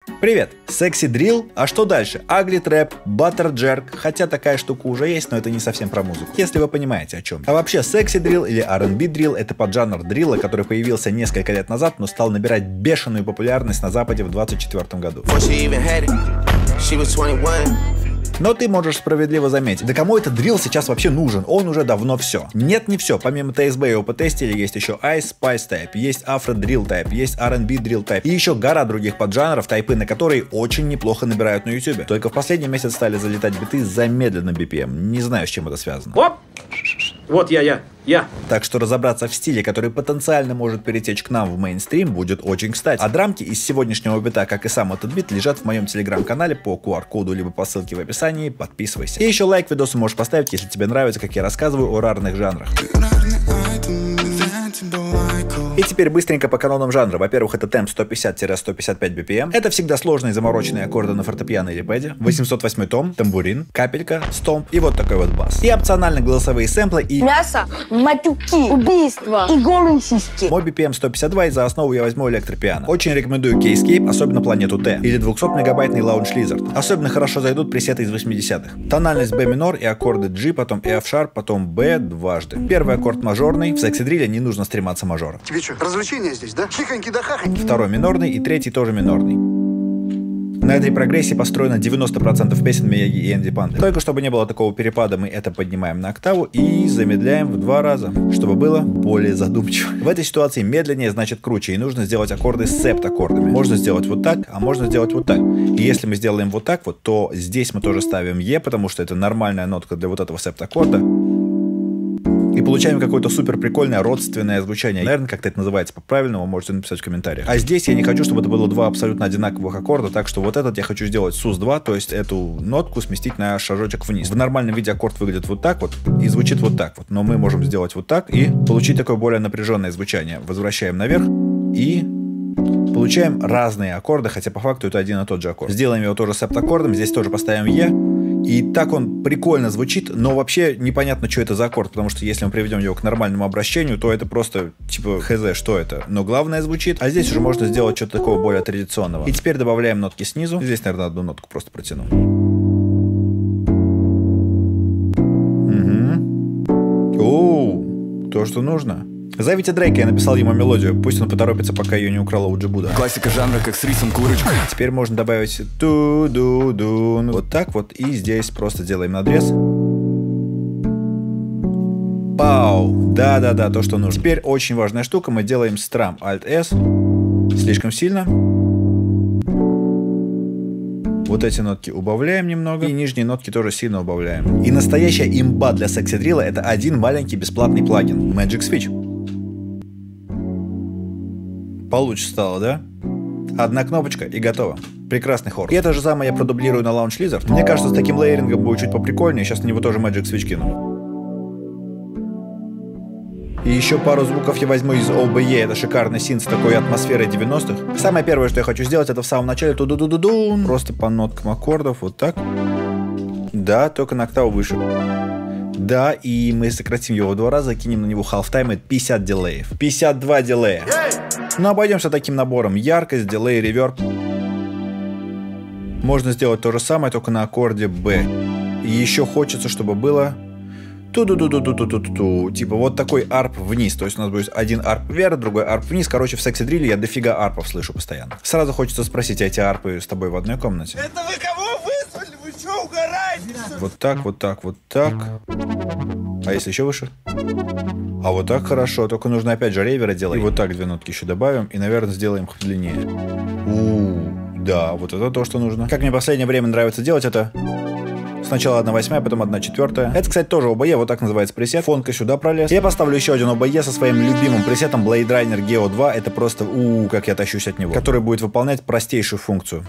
Привет! Секси дрил? А что дальше? Агли трэп, баттер джерк, хотя такая штука уже есть, но это не совсем про музыку, если вы понимаете о чем. А вообще, секси дрил или R&B дрил — это поджанр дрилла, который появился несколько лет назад, но стал набирать бешеную популярность на Западе в 2024 году. Но ты можешь справедливо заметить, да кому этот дрилл сейчас вообще нужен? Он уже давно все. Нет, не все. Помимо TSB и OPT стиля есть еще Ice Spice Type, есть Afro Drill Type, есть R&B Drill Type и еще гора других поджанров, тайпы на которые очень неплохо набирают на YouTube. Только в последний месяц стали залетать биты с замедленным BPM. Не знаю, с чем это связано. Оп! Вот я. Так что разобраться в стиле, который потенциально может перетечь к нам в мейнстрим, будет очень кстати. А драмки из сегодняшнего бита, как и сам этот бит, лежат в моем телеграм-канале по QR-коду либо по ссылке в описании. Подписывайся. И еще лайк видосу можешь поставить, если тебе нравится, как я рассказываю о рарных жанрах. И теперь быстренько по канонам жанра. Во-первых, это темп 150-155 BPM. Это всегда сложные замороченные аккорды на фортепиано или пэде. 808 том, тамбурин, капелька, стомп и вот такой вот бас. И опционально голосовые сэмплы и... мясо, матюки, убийства и голые сиськи. Мой BPM 152, и за основу я возьму электропиано. Очень рекомендую Keyscape, особенно Планету Т. Или 200-мегабайтный Lounge Lizard. Особенно хорошо зайдут пресеты из 80-х. Тональность B минор и аккорды G, потом F-sharp, потом B дважды. Первый аккорд мажорный. В секси-дрилле не нужно стрематься мажора. Тебе что, развлечения здесь, да? Хихоньки да хахоньки. Второй минорный и третий тоже минорный. На этой прогрессии построено 90% песен Мияги и Энди Панды. Только чтобы не было такого перепада, мы это поднимаем на октаву и замедляем в 2 раза, чтобы было более задумчиво. В этой ситуации медленнее значит круче, и нужно сделать аккорды с септ-аккордами. Можно сделать вот так, а можно сделать вот так. И если мы сделаем вот так вот, то здесь мы тоже ставим Е, потому что это нормальная нотка для вот этого септ-аккорда. И получаем какое-то супер прикольное родственное звучание. Наверное, как-то это называется по-правильному, можете написать в комментариях. А здесь я не хочу, чтобы это было 2 абсолютно одинаковых аккорда, так что вот этот я хочу сделать sus-2, то есть эту нотку сместить на шажочек вниз. В нормальном виде аккорд выглядит вот так вот и звучит вот так вот, но мы можем сделать вот так и получить такое более напряженное звучание. Возвращаем наверх и... получаем разные аккорды, хотя по факту это один и тот же аккорд. Сделаем его тоже септ-аккордом, здесь тоже поставим Е. И так он прикольно звучит, но вообще непонятно, что это за аккорд, потому что если мы приведем его к нормальному обращению, то это просто типа хз, что это. Но главное звучит, а здесь уже можно сделать что-то такого более традиционного. И теперь добавляем нотки снизу. Здесь, наверное, одну нотку просто протяну. Угу. Оу, то, что нужно. Зовите Дрейка, я написал ему мелодию, пусть он поторопится, пока ее не украла у Джибуда. Классика жанра, как с рисом курочка. Теперь можно добавить ту-ду-ду. Вот так вот, и здесь просто делаем надрез. Пау! Да-да-да, то, что нужно. Теперь очень важная штука, мы делаем страм Alt-S. Слишком сильно. Вот эти нотки убавляем немного, и нижние нотки тоже сильно убавляем. И настоящая имба для секси-дрилла — это один маленький бесплатный плагин — Magic Switch. Получше стало, да? Одна кнопочка и готово. Прекрасный хор. И это же самое я продублирую на Lounge Lizard. Мне кажется, с таким лейерингом будет чуть поприкольнее. Сейчас на него тоже Magic Switch кину. И еще пару звуков я возьму из OBE. Это шикарный синт с такой атмосферой 90-х. Самое первое, что я хочу сделать, это в самом начале ту-ду-ду-ду-дун. Просто по ноткам аккордов. Вот так. Да, только на октаву выше. Да, и мы сократим его в 2 раза, кинем на него half-time, это 50 дилеев. 52 дилея. Но обойдемся таким набором. Яркость, дилей, реверб. Можно сделать то же самое, только на аккорде B. И еще хочется, чтобы было... ту-ду-ду-ду-ду-ду-ду-ду. Типа вот такой арп вниз. То есть у нас будет один арп вверх, другой арп вниз. Короче, в секси-дрилле я дофига арпов слышу постоянно. Сразу хочется спросить, а эти арпы с тобой в одной комнате? Это вы кого вызвали? Вы что, угораете? Вот так, вот так, вот так. А если еще выше? А вот так хорошо, только нужно опять же ревера делать. И вот так 2 нотки еще добавим, и, наверное, сделаем их длиннее. Да, вот это то, что нужно. Как мне в последнее время нравится делать, это сначала 1/8, потом 1/4. Это, кстати, тоже OBE, вот так называется пресет. Фонка сюда пролез. Я поставлю еще один OBE со своим любимым пресетом Blade Runner Geo 2. Это просто, как я тащусь от него. Который будет выполнять простейшую функцию.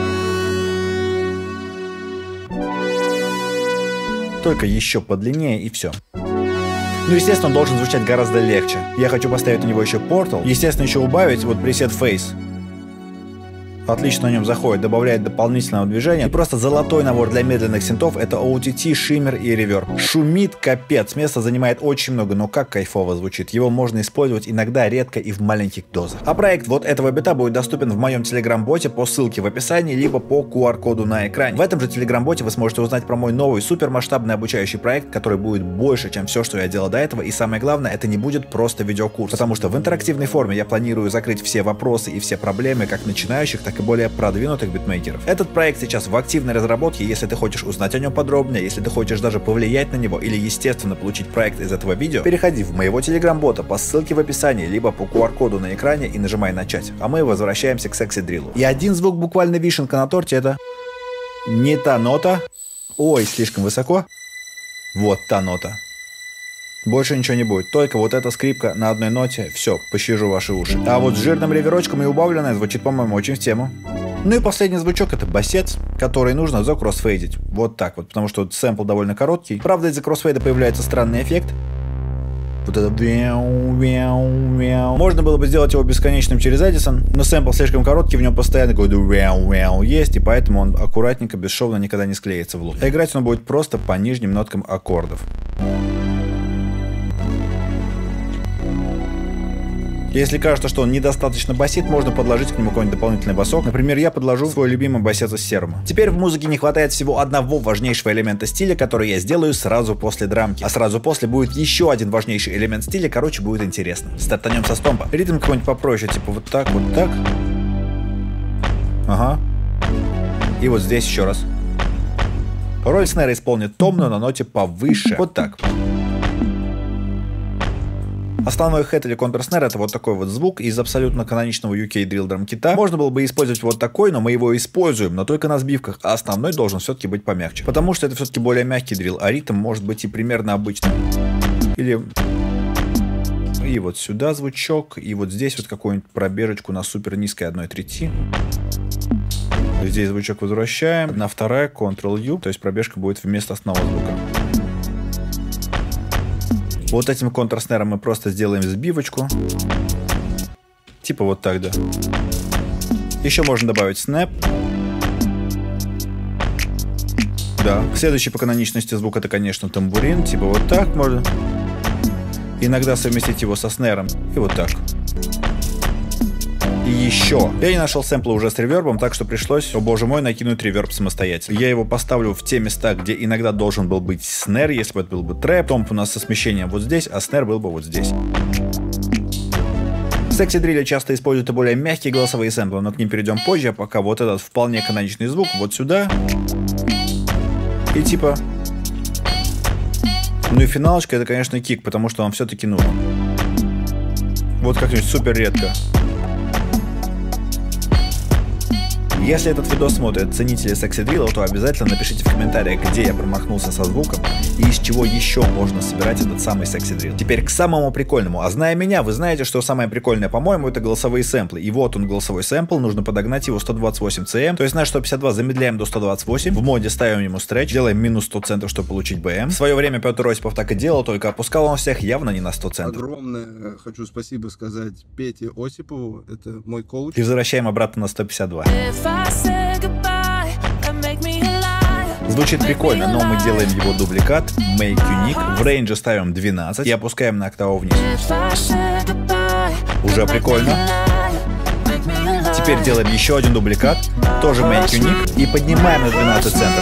Только еще подлиннее и все. Ну, естественно, он должен звучать гораздо легче. Я хочу поставить на него еще Portal. Естественно, еще убавить вот пресет Face. Отлично на нем заходит, добавляет дополнительного движения. И просто золотой набор для медленных синтов — это OTT, шиммер и реверб. Шумит капец, места занимает очень много, но как кайфово звучит. Его можно использовать иногда, редко и в маленьких дозах. А проект вот этого бита будет доступен в моем телеграм-боте по ссылке в описании, либо по QR-коду на экране. В этом же телеграм-боте вы сможете узнать про мой новый супермасштабный обучающий проект, который будет больше, чем все, что я делал до этого. И самое главное, это не будет просто видеокурс, потому что в интерактивной форме я планирую закрыть все вопросы и все проблемы как начинающих, так и более продвинутых битмейкеров. Этот проект сейчас в активной разработке. Если ты хочешь узнать о нем подробнее, если ты хочешь даже повлиять на него или естественно получить проект из этого видео, переходи в моего телеграм-бота по ссылке в описании, либо по QR-коду на экране и нажимай начать. А мы возвращаемся к секси-дриллу. И один звук, буквально вишенка на торте, это не та нота. Ой, слишком высоко. Вот та нота. Больше ничего не будет, только вот эта скрипка на одной ноте, все, пощажу ваши уши. А вот с жирным реверочком и убавленная звучит, по-моему, очень в тему. Ну и последний звучок — это басец, который нужно закроссфейдить. Вот так вот, потому что сэмпл довольно короткий. Правда, из-за кроссфейда появляется странный эффект. Вот это можно было бы сделать его бесконечным через Эдисон, но сэмпл слишком короткий, в нем постоянно какой-то есть, и поэтому он аккуратненько, бесшовно никогда не склеится в луп. А играть он будет просто по нижним ноткам аккордов. Если кажется, что он недостаточно басит, можно подложить к нему какой-нибудь дополнительный басок. Например, я подложу свой любимый басец из Серума. Теперь в музыке не хватает всего одного важнейшего элемента стиля, который я сделаю сразу после драмки. А сразу после будет еще один важнейший элемент стиля, короче, будет интересно. Стартанем со стомпа. Ритм какой-нибудь попроще, типа вот так, вот так. Ага. И вот здесь еще раз. Роль снэра исполнит томно на ноте повыше. Вот так. Основной хэт или контрснэр — это вот такой вот звук из абсолютно каноничного UK Drill Drum кита. Можно было бы использовать вот такой, но мы его используем, но только на сбивках, а основной должен все-таки быть помягче. Потому что это все-таки более мягкий дрилл, а ритм может быть и примерно обычным. Или... И вот сюда звучок, и вот здесь вот какую-нибудь пробежечку на супер низкой 1/3. Здесь звучок возвращаем. 1/2, Ctrl-U, то есть пробежка будет вместо основного звука. Вот этим контрснером мы просто сделаем сбивочку. Типа вот так, да. Еще можно добавить снэп. Да. Следующий по каноничности звук — это, конечно, тамбурин. Типа вот так можно. Иногда совместить его со снером. И вот так. И еще. Я не нашел сэмпла уже с ревербом, так что пришлось, о боже мой, накинуть реверб самостоятельно. Я его поставлю в те места, где иногда должен был быть снэр, если бы это был бы трэп. Томп у нас со смещением вот здесь, а снэр был бы вот здесь. В секси-дрилле часто используют и более мягкие голосовые сэмплы, но к ним перейдем позже, а пока вот этот вполне каноничный звук вот сюда. И типа... Ну и финалочка — это, конечно, кик, потому что он все-таки нужен. Вот как-нибудь супер редко. Если этот видос смотрят ценители секси-дрилла, то обязательно напишите в комментариях, где я промахнулся со звуком и из чего еще можно собирать этот самый секси-дрилл. Теперь к самому прикольному. А зная меня, вы знаете, что самое прикольное, по-моему, это голосовые сэмплы. И вот он, голосовой сэмпл, нужно подогнать его 128 cm, то есть на 152 замедляем до 128, в моде ставим ему стретч, делаем минус 100 центов, чтобы получить БМ. В свое время Петр Осипов так и делал, только опускал он всех явно не на 100 центов. Огромное хочу спасибо сказать Пете Осипову, это мой коуч. И возвращаем обратно на 152. Звучит прикольно, но мы делаем его дубликат, make unique, в рейнже ставим 12 и опускаем на октаву вниз. Уже прикольно. Теперь делаем еще один дубликат, тоже make unique, и поднимаем на 12 центов.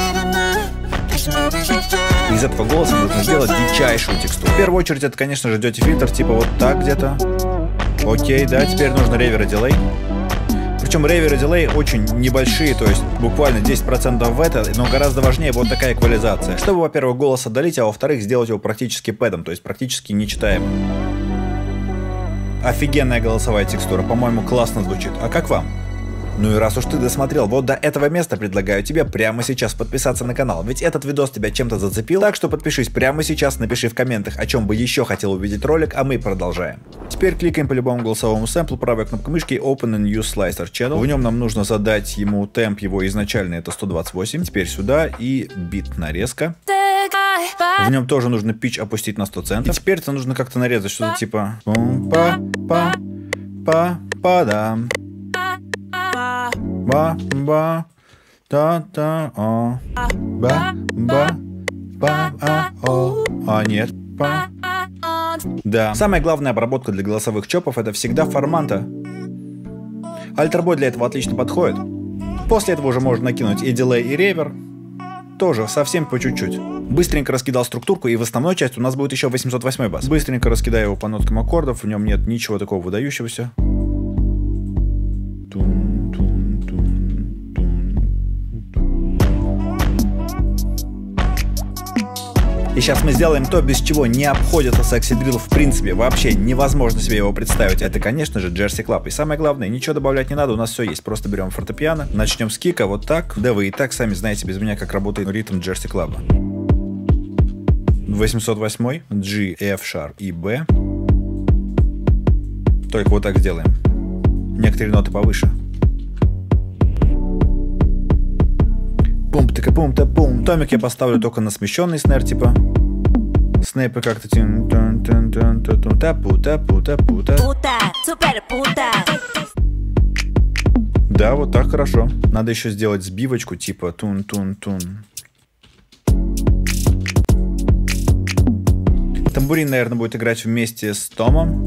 Из этого голоса нужно сделать дичайшую текстуру. В первую очередь это, конечно же, Dirty Filter, типа вот так где-то. Окей, да, теперь нужно ревер и дилей. Причем ревер и дилей очень небольшие, то есть буквально 10% в это, но гораздо важнее вот такая эквализация. Чтобы, во-первых, голос отдалить, а во-вторых, сделать его практически пэдом, то есть практически нечитаемым. Офигенная голосовая текстура, по-моему, классно звучит. А как вам? Ну и раз уж ты досмотрел вот до этого места, предлагаю тебе прямо сейчас подписаться на канал, ведь этот видос тебя чем-то зацепил, так что подпишись прямо сейчас, напиши в комментах, о чем бы еще хотел увидеть ролик, а мы продолжаем. Теперь кликаем по любому голосовому сэмплу, правой кнопкой мышки Open a New Slicer Channel, в нем нам нужно задать ему темп, его изначальный это 128, теперь сюда и бит нарезка. В нем тоже нужно питч опустить на 100 центов, и теперь это нужно как-то нарезать, что-то типа па-па-па-па-дам. Ба-ба. Та-та-о. Ба-ба-ба-а-о. А, нет. Ба. Да. Самая главная обработка для голосовых чопов — это всегда форманта. Альтербой для этого отлично подходит. После этого уже можно накинуть и дилей, и ревер. Тоже совсем по чуть-чуть. Быстренько раскидал структурку, и в основной части у нас будет еще 808 бас. Быстренько раскидаю его по ноткам аккордов, в нем нет ничего такого выдающегося. И сейчас мы сделаем то, без чего не обходится Sexy Drill в принципе. Вообще невозможно себе его представить. Это, конечно же, Jersey Club. И самое главное, ничего добавлять не надо, у нас все есть. Просто берем фортепиано, начнем с кика, вот так. Да вы и так сами знаете без меня, как работает ритм Jersey Club. 808, G, F sharp и B. Только вот так сделаем. Некоторые ноты повыше. Пум-тыка-пум-та-пум. Томик я поставлю только на смещенный снэр, типа. Снэпы как-то тапу-тапу-тапу-та. Да, вот так хорошо. Надо еще сделать сбивочку, типа тун-тун-тун. Тамбурин, наверное, будет играть вместе с томом.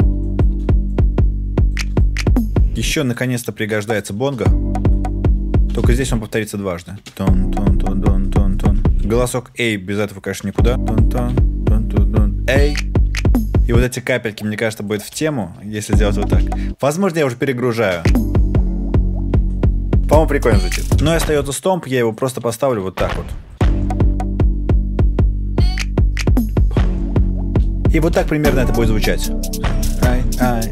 Еще наконец-то пригождается бонго. Только здесь он повторится дважды. Тон-тон-тон-тон-тон-тон. Голосок A без этого, конечно, никуда. Тон-тон-тон-тон-тон. A. И вот эти капельки, мне кажется, будет в тему, если сделать вот так. Возможно, я уже перегружаю. По-моему, прикольно звучит. Но и остается стомп, я его просто поставлю вот так вот. И вот так примерно это будет звучать. Ай-ай.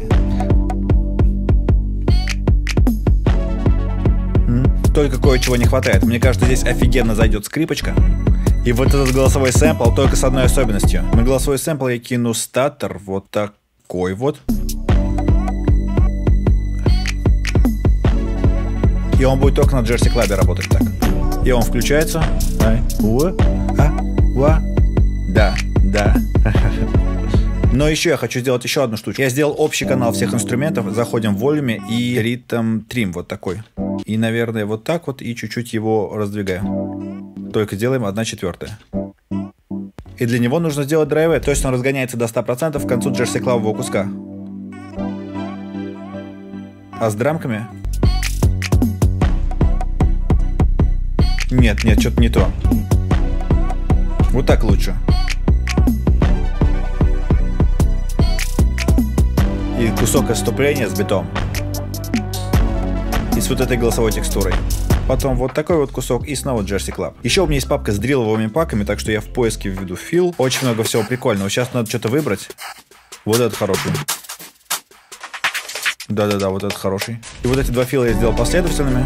Только кое-чего не хватает. Мне кажется, здесь офигенно зайдет скрипочка. И вот этот голосовой сэмпл только с одной особенностью. На голосовой сэмпл я кину статор вот такой вот. И он будет только на Jersey Club работать так. И он включается. Да, да. Но еще я хочу сделать еще одну штучку. Я сделал общий канал всех инструментов. Заходим в волюме и ритм трим вот такой. И, наверное, вот так вот и чуть-чуть его раздвигаем. Только делаем 1/4. И для него нужно сделать драйвы. То есть он разгоняется до 100% к концу Jersey Club'ового куска. А с драмками? Нет, что-то не то. Вот так лучше. И кусок отступления с битом. И с вот этой голосовой текстурой. Потом вот такой вот кусок и снова Jersey Club. Еще у меня есть папка с дрилловыми паками, так что я в поиске введу фил. Очень много всего прикольного. Сейчас надо что-то выбрать. Вот этот хороший. Да-да-да, вот этот хороший. И вот эти два фила я сделал последовательными.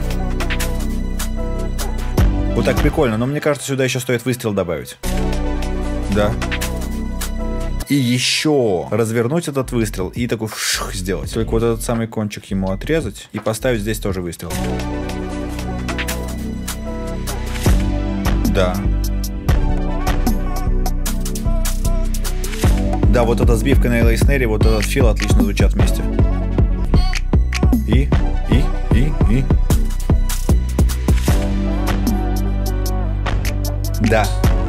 Вот так прикольно, но мне кажется, сюда еще стоит выстрел добавить. Да. И еще развернуть этот выстрел и такой шух сделать. Только вот этот самый кончик ему отрезать и поставить здесь тоже выстрел. Да. Да, вот эта сбивка на LA Snare, вот этот фил отлично звучат вместе. И. Да.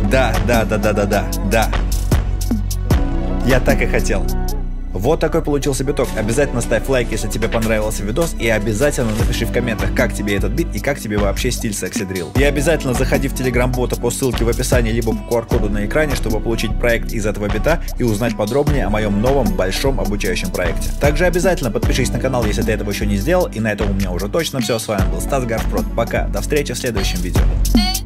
Я так и хотел. Вот такой получился биток. Обязательно ставь лайк, если тебе понравился видос, и обязательно напиши в комментах, как тебе этот бит и как тебе вообще стиль Sexy Drill. И обязательно заходи в телеграм-бота по ссылке в описании, либо по QR-коду на экране, чтобы получить проект из этого бита и узнать подробнее о моем новом большом обучающем проекте. Также обязательно подпишись на канал, если ты этого еще не сделал, и на этом у меня уже точно все. С вами был Стас Гарфпрод. Пока, до встречи в следующем видео.